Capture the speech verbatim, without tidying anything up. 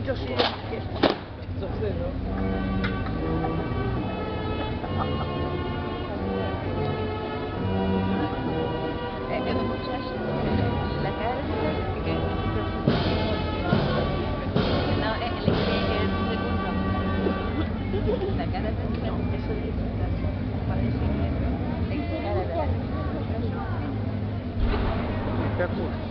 Yo sí. Yo sé, ¿no? La cara de que no, el que es segundo. La cara de eso de parece que es cara de Careful.